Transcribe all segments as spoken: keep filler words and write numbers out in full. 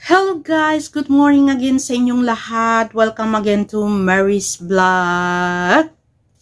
Hello guys! Good morning again sa inyong lahat. Welcome again to Mary's Vlog.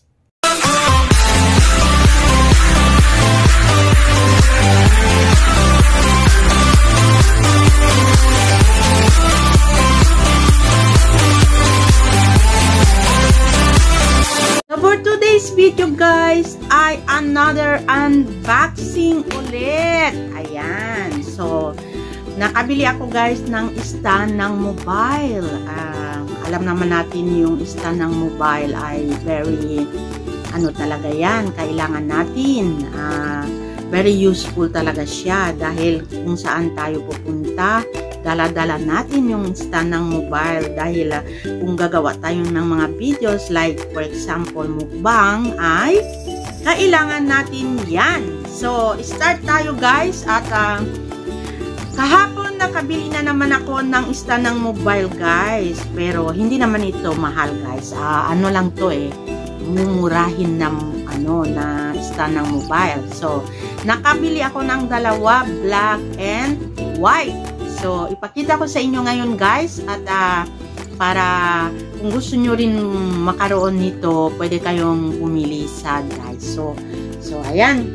So for today's video guys, ay another unboxing ulit. Ayan. So, nakabili ako guys ng stand ng mobile. Uh, alam naman natin yung stand ng mobile ay very, ano talaga yan, kailangan natin. Uh, very useful talaga siya dahil kung saan tayo pupunta, dala-dala natin yung stand ng mobile dahil uh, kung gagawa tayo ng mga videos like for example mukbang ay kailangan natin yan. So, start tayo guys at uh, kahapon nakabili na naman ako ng stand ng mobile guys. Pero hindi naman ito mahal guys. Uh, ano lang to eh. Mumurahin ng ano na stand ng mobile. So, nakabili ako ng dalawa, black and white. So, ipakita ko sa inyo ngayon guys. At uh, para kung gusto nyo rin makaroon nito, pwede kayong pumili sa guys. So, so ayan.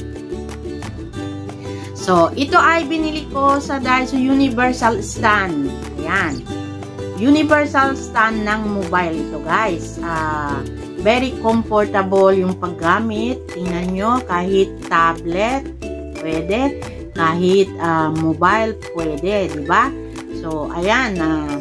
So, ito ay binili ko sa Daiso Universal Stand. Ayan. Universal stand ng mobile ito, guys. Uh, very comfortable yung paggamit. Tingnan nyo, kahit tablet, pwede. Kahit uh, mobile, pwede. Diba? So, ayan. Uh,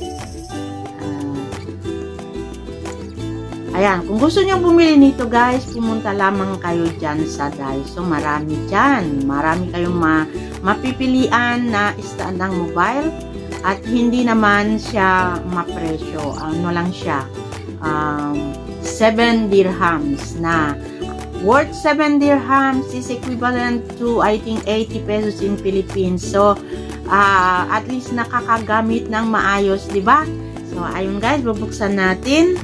Ayan, kung gusto nyo bumili nito guys, pumunta lamang kayo dyan sa Daiso. Marami dyan. Marami kayong ma mapipilian na stand ng mobile. At hindi naman siya mapresyo. Ano lang siya. Um, seven dirhams na. Worth seven dirhams is equivalent to I think eighty pesos in Philippines. So, uh, at least nakakagamit ng maayos, diba? So, ayun guys, bubuksan natin.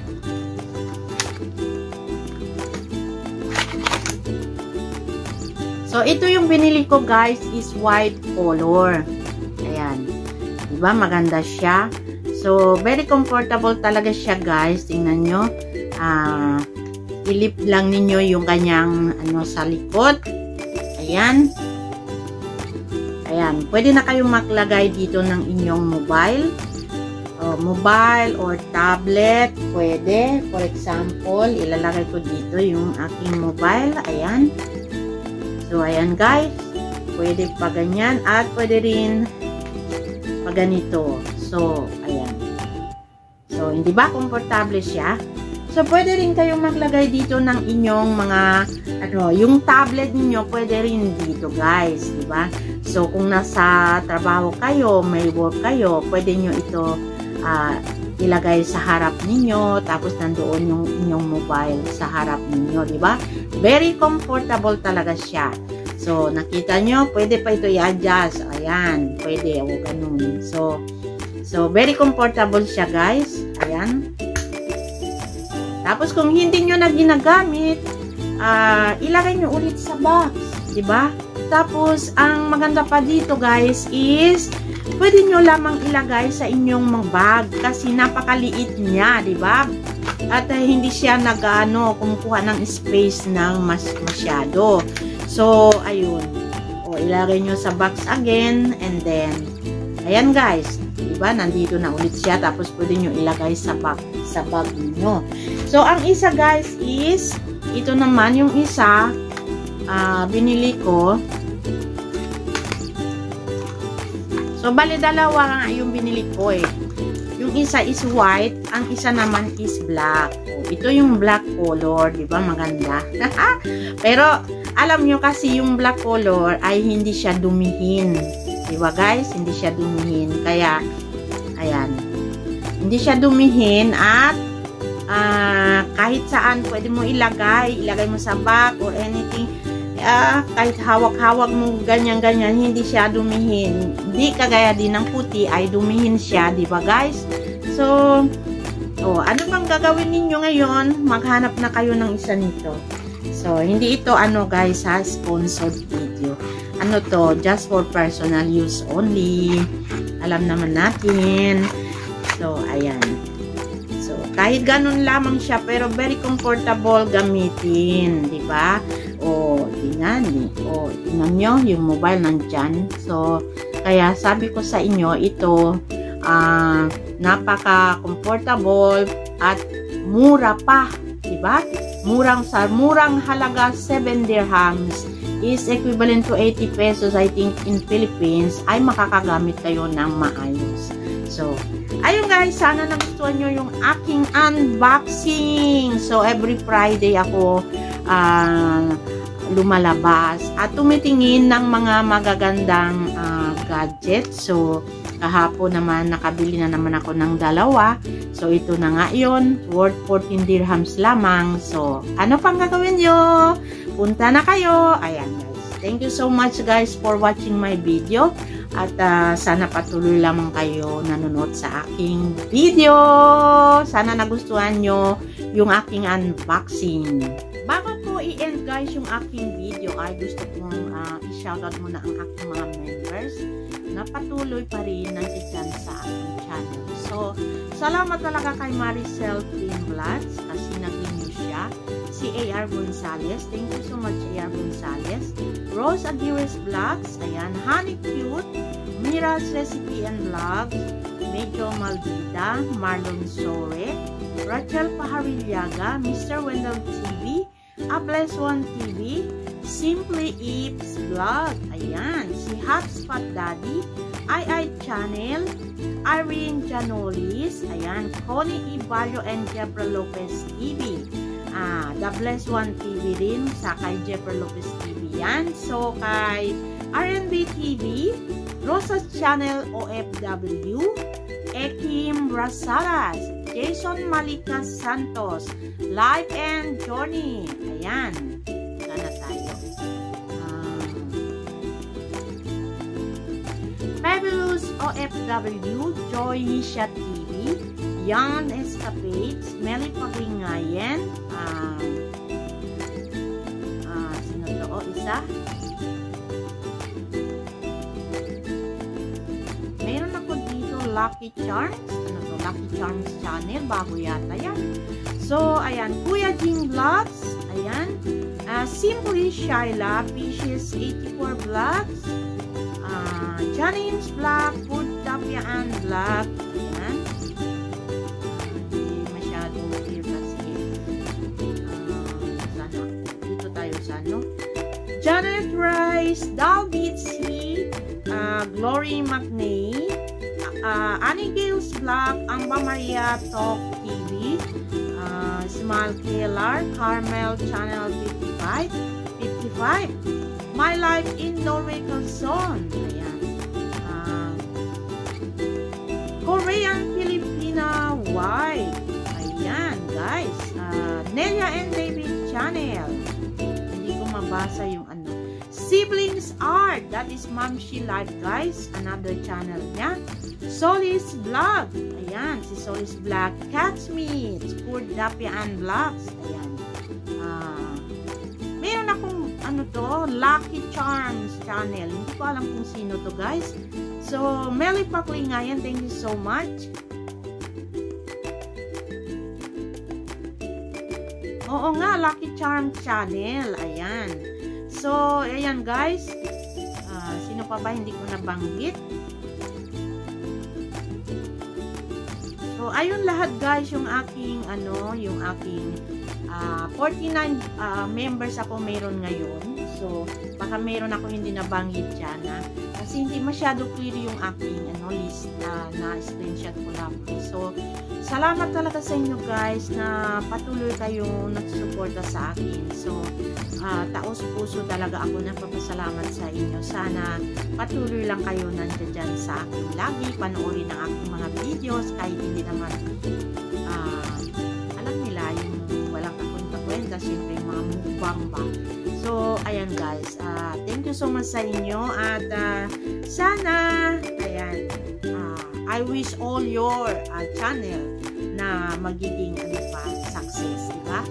So, ito yung binili ko guys is white color. Ayan. Diba? Maganda siya. So, very comfortable talaga siya guys. Tingnan nyo. Uh, ilip lang ninyo yung kanyang ano sa likod. Ayan. Ayan. Pwede na kayong maglagay dito ng inyong mobile. Uh, mobile or tablet. Pwede. For example, ilalagay ko dito yung aking mobile. Ayan. So, ayan guys, pwede pa ganyan at pwede rin pa ganito. So, ayan. So, hindi ba komportable siya? So, pwede rin kayong maglagay dito ng inyong mga, ano, yung tablet niyo pwede rin dito guys, di ba? So, kung nasa trabaho kayo, may work kayo, pwede nyo ito uh, ilagay sa harap ninyo, tapos nandoon yung inyong mobile sa harap ninyo, di ba? Very comfortable talaga siya. So, nakita nyo, pwede pa ito i-adjust. Ayan, pwede, o ganun. So, so, very comfortable siya, guys. Ayan. Tapos, kung hindi nyo na ginagamit, uh, ilagay nyo ulit sa box, di ba? Tapos, ang maganda pa dito, guys, is pwede nyo lamang ilagay sa inyong mga bag kasi napakaliit niya, di ba? At uh, hindi siya nag-ano, kumukuha ng space ng mas masyado. So, ayun. O, ilagay nyo sa box again. And then, ayan guys. Diba? Nandito na ulit siya. Tapos, pwede nyo ilagay sa bag, sa bag nyo. So, ang isa guys is, ito naman yung isa, uh, binili ko. So, bali dalawa nga yung binili ko eh. Yung isa is white, ang isa naman is black. Oh, ito yung black color, di ba? Maganda. Pero, alam nyo kasi yung black color ay hindi siya dumihin. Di ba guys? Hindi siya dumihin. Kaya, ayan. Hindi siya dumihin at uh, kahit saan pwede mo ilagay. Ilagay mo sa bag or anything. Uh, kahit hawak-hawak mo ganyan-ganyan, hindi siya dumihin. Hindi kagaya din ng puti ay dumihin siya, di ba guys? So, oh, ano bang gagawin ninyo ngayon? Maghanap na kayo ng isa nito. So, hindi ito ano guys ha, sponsored video. Ano to, just for personal use only. alam naman natin. So, ayan. So, kahit ganun lamang siya, pero very comfortable gamitin, di ba? O, tingnan, o, tingnan nyo, yung mobile nandyan. So, kaya sabi ko sa inyo, ito, uh, napaka-comfortable at mura pa, di ba? Murang sa murang halaga, seven dirhams is equivalent to eighty pesos, I think, in Philippines, ay makakagamit kayo ng maayos. So, ayun guys, sana nagustuhan nyo yung aking unboxing. So, every Friday ako uh, lumalabas at tumitingin ng mga magagandang uh, gadgets. So, kahapon naman, nakabili na naman ako ng dalawa. So, ito na nga yun. Worth fourteen dirhams lamang. So, ano pang gagawin nyo? Punta na kayo. Ayan guys. Thank you so much guys for watching my video. At uh, sana patuloy lamang kayo nanonood sa aking video. Sana nagustuhan nyo yung aking unboxing. Bago ko i-end guys yung aking video, ay gusto kong uh, i-shoutout muna ang aking mga members na patuloy pa rin nandiyan sa aking channel. So, salamat talaga kay Maricel Pinblads kasi nag-renew siya. Si A R Gonzalez, thank you so much A R Gonzalez. Rose Aguirre's Vlogs, ayan, Honey Cute, Mira's Recipe and Vlogs, Medyo Maldita, Marlon Sore, Rachel Paharillaga, Mister Wendell T V, Ables One T V, Simply Eeps Vlog, ayan, si Hotspot Daddy, I I Channel, Irene Janolis, ayan, Connie Ibarrio and Jebra Lopez T V, ah, The Bless One T V din, sa kay Jebra Lopez T V yan, so kay R N B T V, Rosa's Channel O F W, Ekim Rasalas, Jason Malika Santos, Life and Journey, ayan, sana tayo. Um, Fabulous O F W, Joy Hisha T V, Yan Escapades, Meli Paglingayen, um, uh, sino to? O, isa? Meron ako dito, Lucky Charms, ano to? Lucky Charms Channel, bago yata yan. So, ayan, Kuya Jing Vlogs, ayan, uh, Simply Shyla, Fishes eighty-four Vlogs, uh, Janine's Vlog, Food Tapiaan Vlog, ayan, uh, hindi masyadong clear kasi, uh, sana, dito tayo sa ano, Janet Rice, Dalbit C, uh, Glory McNay, uh, Annie Gales Vlog, Amba Maria Talk T V, uh, Small Killer, Carmel Channel fifty-five, fifty-five, My Life in Norway Calzone, ayan, uh, Korean Filipina White, ayan guys, uh, Nelia and David Channel, hindi ko mabasa yung ano, Siblings Art, that is Mamshi Live guys, another channel niya, Solis Vlog, ayan, si Solis Vlog, Catch Me, Food Dapian Vlogs, ayan, uh, meron akong ano to, Lucky Charms channel, hindi ko alam kung sino to guys, so Meli Paklingayan, thank you so much. Oo nga, Lucky Charms channel, ayan, so ayan guys, uh, sino pa ba hindi ko nabanggit. So, ayun lahat guys, yung aking, ano, yung aking uh, forty-nine uh, members ako meron ngayon. So, baka meron ako hindi nabanggit dyan, ha? Kasi hindi masyado clear yung aking, ano, list uh, na screenshot ko lang. So, salamat talaga sa inyo guys na patuloy kayo nagsusuporta sa akin. So, uh, taos puso talaga ako nagpapasalamat sa inyo. Sana patuloy lang kayo nandiyan sa akin lagi, panoorin ang aking mga videos kahit hindi naman uh, alam nila yung walang kakwenta-kwenta, syempre yung mga mukbang ba. So, ayan guys, uh, thank you so much sa inyo at uh, sana, ayan, uh, I wish all your uh, channel na magiging ano pa, success, diba?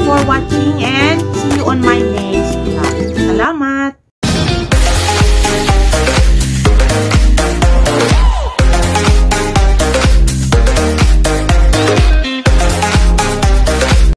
for watching and see you on my